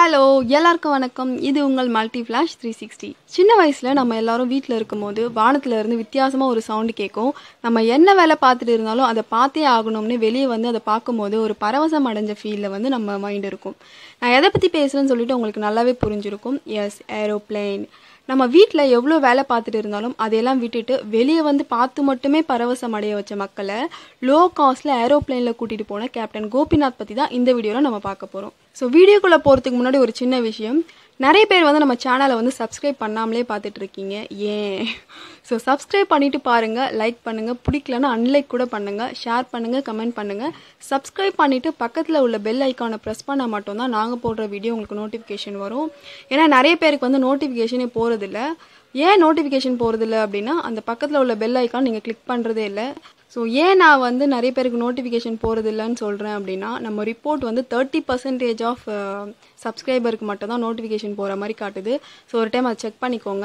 Hello எல்லாருக்கும் வணக்கம். இது உங்கள் மல்டி ஃப்ளாஷ் 360. சின்ன வயசில் நம்ம எல்லாரும் வீட்டில் இருக்கும்போது வானத்தில் இருந்து வித்தியாசமாக ஒரு சவுண்டு கேட்கும். நம்ம என்ன வேலை பார்த்துட்டு இருந்தாலும் அதை பார்த்தே ஆகணும்னு வெளியே வந்து அதை பார்க்கும்போது ஒரு பரவசம் அடைஞ்ச ஃபீலில் வந்து நம்ம மைண்ட் இருக்கும். நான் எதை பற்றி பேசுகிறேன்னு சொல்லிட்டு உங்களுக்கு நல்லாவே புரிஞ்சிருக்கும். Yes, aeroplane. நம்ம வீட்டில் எவ்வளோ வேலை பார்த்துட்டு இருந்தாலும் அதையெல்லாம் விட்டுட்டு வெளியே வந்து பார்த்து மட்டுமே பரவசம் அடைய வச்ச மக்களை லோ காஸ்ட்டில் ஏரோப்ளேனில் கூட்டிகிட்டு போன கேப்டன் கோபிநாத் பற்றி தான் இந்த வீடியோவில் நம்ம பார்க்க போகிறோம். ஸோ வீடியோக்குள்ளே போகிறதுக்கு முன்னாடி ஒரு சின்ன விஷயம். நிறைய பேர் வந்து நம்ம சேனலை வந்து சப்ஸ்கிரைப் பண்ணாமலே பார்த்துட்டு இருக்கீங்க. ஏன்? ஸோ சப்ஸ்கிரைப் பண்ணிவிட்டு பாருங்கள், லைக் பண்ணுங்கள், பிடிக்கலன்னா அன்லைக் கூட பண்ணுங்கள், ஷேர் பண்ணுங்கள், கமெண்ட் பண்ணுங்கள். சப்ஸ்கிரைப் பண்ணிவிட்டு பக்கத்தில் உள்ள பெல் ஐக்கானை ப்ரெஸ் பண்ணால் மட்டும்தான் நாங்கள் போடுற வீடியோ உங்களுக்கு நோட்டிஃபிகேஷன் வரும். ஏன்னா நிறைய பேருக்கு வந்து நோட்டிஃபிகேஷனே போகிறதில்ல. ஏன் நோட்டிஃபிகேஷன் போகிறதில்ல அப்படின்னா அந்த பக்கத்தில் உள்ள பெல் ஐக்கான் நீங்கள் கிளிக் பண்ணுறதே இல்லை. ஸோ ஏன் நான் வந்து நிறைய பேருக்கு நோட்டிஃபிகேஷன் போகிறதில்லன்னு சொல்கிறேன் அப்படின்னா, நம்ம ரிப்போர்ட் வந்து 30% ஆஃப் சப்ஸ்கிரைபருக்கு மட்டும் தான் நோட்டிஃபிகேஷன் போகிற மாதிரி காட்டுது. ஸோ ஒரு டைம் அதை செக் பண்ணிக்கோங்க.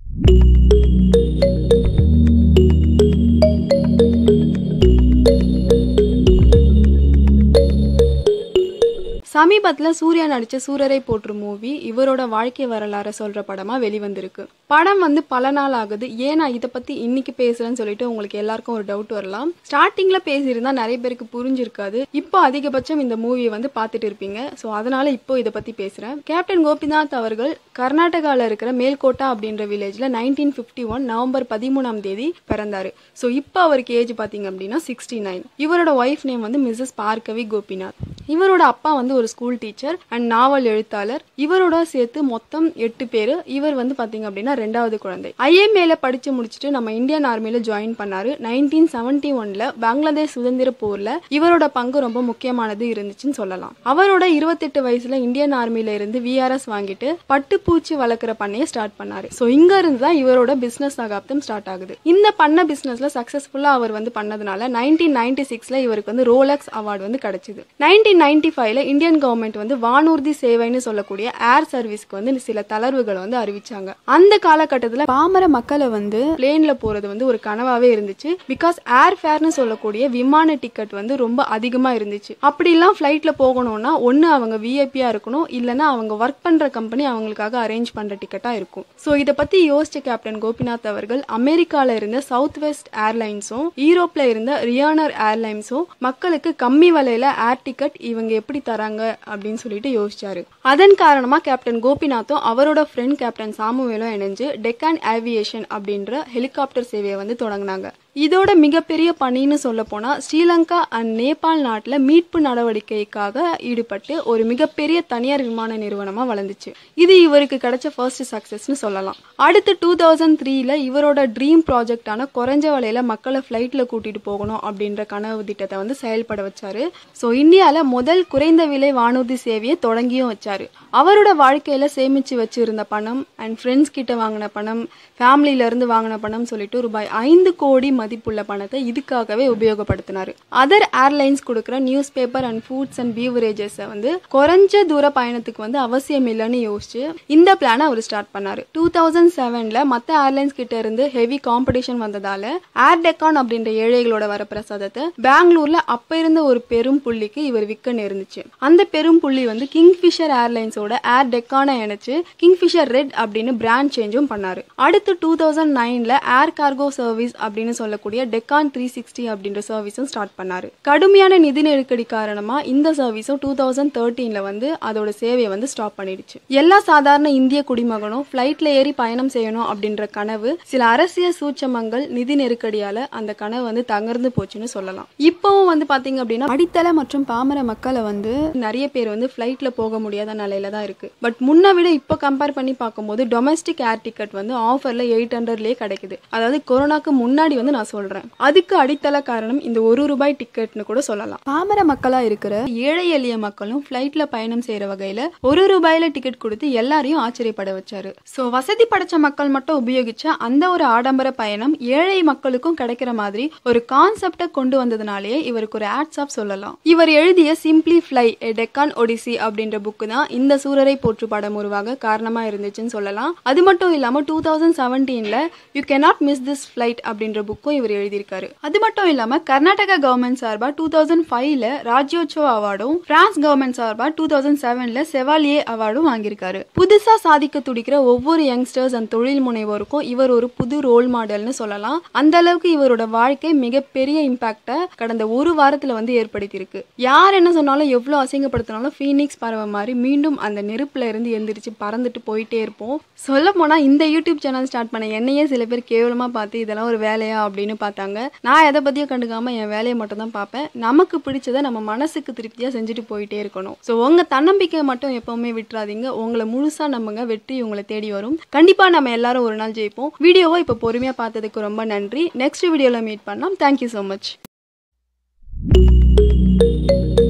சமீபத்தில் சூர்யா நடித்த சூரரை போற்று மூவி இவரோட வாழ்க்கை வரலாறை சொல்கிற படமாக வெளிவந்திருக்கு. படம் வந்து பல நாள் ஆகுது. ஏன் நான் இதை பற்றி இன்னைக்கு பேசுகிறேன்னு சொல்லிட்டு உங்களுக்கு எல்லாருக்கும் ஒரு டவுட் வரலாம். ஸ்டார்டிங்கில் பேசியிருந்தால் நிறைய பேருக்கு புரிஞ்சிருக்காது. இப்போ அதிகபட்சம் இந்த மூவியை வந்து பார்த்துட்டு இருப்பீங்க. ஸோ அதனால் இப்போ இதை பற்றி பேசுகிறேன். கேப்டன் கோபிநாத் அவர்கள் கர்நாடகாவில் இருக்கிற மேல்கோட்டா அப்படின்ற வில்லேஜில் 1951 நவம்பர் 13 பிறந்தார். ஸோ இப்போ அவருக்கு ஏஜ் பார்த்தீங்க அப்படின்னா 69. இவரோட ஒய்ஃப் நேம் வந்து மிஸ்ஸஸ் பார்கவி கோபிநாத். இவரோட அப்பா வந்து ஒரு ஸ்கூல் டீச்சர் அண்ட் நாவல் எழுத்தாளர். இவரோட சேர்த்து மொத்தம் 8 பேர். இவர் வந்து பாத்தீங்க அப்படின்னா 2வது குழந்தை. IMAல படிச்சு முடிச்சுட்டு நம்ம இந்தியன் ஆர்மியில ஜாயின் பண்ணாரு. 1971ல பங்களாதேஷ் சுதந்திர போர்ல இவரோட பங்கு ரொம்ப முக்கியமானது இருந்துச்சுன்னு சொல்லலாம். அவரோட 28 வயசுல இந்தியன் ஆர்மியில இருந்து VRS வாங்கிட்டு பட்டுப்பூச்சி வளர்க்குற பண்ணையை ஸ்டார்ட் பண்ணாரு. ஸோ இங்க இருந்து தான் இவரோட பிசினஸ் சகாப்தம் ஸ்டார்ட் ஆகுது. இந்த பண்ண பிசினஸ்ல சக்சஸ்ஃபுல்லா அவர் வந்து பண்ணதுனால 1996ல இவருக்கு வந்து ரோலக்ஸ் அவார்டு வந்து கிடைச்சது. 1995ல இந்தியன் கவர்மெண்ட் வந்து வானூர்தி சேவைன்னு சொல்லக்கூடிய ஏர் சர்வீஸ்க்கு வந்து சில தளர்வுகளை வந்து அறிவிச்சாங்க. அந்த காலகட்டத்தில் பாமர மக்களை வந்து பிளேன்ல போறது வந்து ஒரு கனவாவே இருந்துச்சு. பிகாஸ் ஏர் ஃபேர்னு சொல்லக்கூடிய விமான டிக்கெட் வந்து ரொம்ப அதிகமா இருந்துச்சு. அப்படிலாம் ஃபிளைட்ல போகணும்னா ஒன்னு அவங்க விஐபியா இருக்கணும், இல்லைன்னா அவங்க ஒர்க் பண்ற கம்பெனி அவங்களுக்காக அரேஞ்ச் பண்ற டிக்கெட்டா இருக்கும். ஸோ இதை பத்தி யோசிச்ச கேப்டன் கோபிநாத் அவர்கள் அமெரிக்கால இருந்த சவுத் வெஸ்ட் ஏர்லைன்ஸும் யூரோப்ல இருந்த ரியானர் ஏர்லைன்ஸும் மக்களுக்கு கம்மி விலையில ஏர் டிக்கெட் இவங்க எப்படி தராங்க அப்படின்னு சொல்லிட்டு யோசிச்சாரு. அதன் காரணமா கேப்டன் கோபிநாத்தும் அவரோட ஃப்ரெண்ட் கேப்டன் சாமுவேலும் இணைஞ்சு டெக்கான் ஏவியேஷன் அப்படின்ற ஹெலிகாப்டர் சேவையை வந்து தொடங்கினாங்க. இதோட மிகப்பெரிய பணின்னு சொல்ல போனா ஸ்ரீலங்கா அண்ட் நேபாள் நாட்டுல மீட்பு நடவடிக்கைக்காக ஈடுபட்டு ஒரு மிகப்பெரிய தனியார் விமான நிறுவனமா வளர்ந்துச்சு. இது இவருக்கு கிடைச்ச ஃபர்ஸ்ட் சக்சஸ்னு சொல்லலாம். அடுத்து 2003ல இவரோட ட்ரீம் ப்ராஜெக்டான குறைஞ்ச விலையில மக்களை ஃபிளைட்ல கூட்டிட்டு போகணும் அப்படின்ற கனவு திட்டத்தை வந்து செயல்பட வச்சாரு. ஸோ இந்தியால முதல் குறைந்த விலை வானூர்தி சேவையை தொடங்கியும் வச்சாரு. அவரோட வாழ்க்கையில சேமிச்சு வச்சிருந்த பணம் அண்ட் ஃப்ரெண்ட்ஸ் கிட்ட வாங்கின பணம், ஃபேமிலியில இருந்து வாங்கின பணம் சொல்லிட்டு ரூபாய் 5 கோடி மதிப்புள்ள பணத்தை இதுக்காகவே உபயோகப்படுத்தினாரு. அதர் ஏர்லைன்ஸ் கொடுக்குற news paper and foods and beverages வந்து குறைஞ்ச தூர பயணத்துக்கு வந்து அவசியம் இல்லைன்னு யோசிச்சு இந்த பிளானை அவர் ஸ்டார்ட் பண்ணாரு. 2007ல மற்ற ஏர்லைன்ஸ் கிட்ட இருந்து ஹெவி காம்படிஷன் வந்ததால ஏர் டெக்கான் அப்படின்ற ஏழைகளோட வரப்பிரசாதத்தை பெங்களூர்ல அப்ப இருந்த ஒரு பெரும் புள்ளிக்கு இவர் விற்க நேர்ந்துச்சு. அந்த பெரும் புள்ளி வந்து கிங்ஃபிஷர் ஏர்லைன்ஸோட ஏர் டெக்கானை இணைச்சு கிங்ஃபிஷர் ரெட் அப்படின்னு பிராண்ட் சேஞ்சும் பண்ணாரு. அடுத்து 2009ல ஏர் கார்கோ சர்வீஸ் அப்படின்னு சொல்லக்கூடிய டெக்கான் 360 அப்படின்ற சர்வீஸும் ஸ்டார்ட் பண்ணாரு. கடுமையான நிதி நெருக்கடி காரணமா இந்த சர்வீஸும் 2013ல வந்து அதோட சேவையை வந்து ஸ்டாப் பண்ணிடுச்சு. எல்லா சாதாரண இந்திய குடிமகனும் பிளைட்ல ஏறி பயணம் செய்யணும் அப்படின்ற கனவு சில அரசியல் சூட்சமங்கள் நிதி நெருக்கடியால அந்த கனவு வந்து தகர்ந்து போச்சுன்னு சொல்லலாம். இப்பவும் வந்து பாத்தீங்க அப்படின்னா அடித்தள மற்றும் பாமர மக்களை வந்து நிறைய பேர் வந்து பிளைட்ல போக முடியாத நிலையில தான் இருக்கு. பட் முன்ன விட இப்போ கம்பேர் பண்ணி பார்க்கும்போது டொமஸ்டிக் ஏர் டிக்கெட் வந்து ஆஃபர்ல 800லயே கிடைக்குது. அதாவது கொரோனாக்கு முன்னாடி வந்து நான் சொல்றேன். அதுக்கு அடித்தள காரணம் இந்த ₹1 டிக்கெட்னு கூட சொல்லலாம். பாமர மக்களா இருக்கிற ஏழை எளிய மக்களும் பிளைட்ல பயணம் செய்யற வகையில ₹1 டிக்கெட் கொடுத்து எல்லாரையும் ஆச்சரியப்பட வச்சாரு. சோ வசதி படைச்ச மக்கள் மட்டும் உபயோகிச்ச அந்த ஒரு ஆடம்பர பயணம் ஏழை மக்களுக்கும் கிடைக்கிற மாதிரி ஒரு கான்செப்டை கொண்டு வந்ததுனாலே இவருக்கு ஒரு ஹேட்ஸ் ஆஃப் சொல்லலாம். இவர் எழுதிய simply fly a Deccan odyssey அப்படின்ற புக்கு தான் இந்த சூரரை போற்று படம் உருவாக காரணமா இருந்துச்சுன்னு சொல்லலாம். அது மட்டும் இல்லாம 2017ல you cannot miss this flight அப்படின்ற புக்கும் அவார்டுக்கும் இவர் எழுதியிருக்காரு. அது மட்டும் இல்லாம கர்நாடகா கவர்மெண்ட் சார்பா 2005ல ராஜ்யோத்சவ அவார்டும், பிரான்ஸ் கவர்மெண்ட் சார்பா 2007ல செவாலியே அவார்டும் வாங்கியிருக்காரு. புதுசா சாதிக்க துடிக்கிற ஒவ்வொரு யங்ஸ்டர்ஸ் அண்ட் தொழில் முனைவோருக்கும் இவர் ஒரு புது ரோல் மாடல்னு சொல்லலாம். அந்த அளவுக்கு இவரோட வாழ்க்கை மிகப்பெரிய இம்பாக்ட கடந்த ஒரு வாரத்துல வந்து ஏற்படுத்தியிருக்கு. யார் என்ன சொன்னாலும் எவ்வளவு அசிங்கப்படுத்தினாலும் ஃபீனிக்ஸ் பறவை மாதிரி மீண்டும் அந்த நெருப்புல இருந்து எழுந்திரிச்சு பறந்துட்டு போயிட்டே இருப்போம். சொல்ல போனா இந்த யூடியூப் சேனல் ஸ்டார்ட் பண்ண என்னையே சில பேர் கேவலமா பார்த்து இதெல்லாம் ஒரு வேலையா அப்படின்னு பார்த்தாங்க. நான் எதை பத்தியும் கண்டுக்காம என் வேலையை மட்டும் தான் பார்ப்பேன். நமக்கு பிடிச்சதை நம்ம மனசுக்கு திருப்தியா செஞ்சுட்டு போயிட்டே இருக்கணும். ஸோ உங்க தன்னம்பிக்கை மட்டும் எப்பவுமே விட்டுறாதீங்க. உங்களை முழுசா நம்புங்க, வெற்றி உங்களை தேடி வரும். கண்டிப்பா நம்ம எல்லாரும் ஒரு நாள் ஜெயிப்போம். வீடியோவை இப்போ பொறுமையா பார்த்ததுக்கு ரொம்ப நன்றி. நெக்ஸ்ட் வீடியோல மீட் பண்ணலாம். Thank you so much.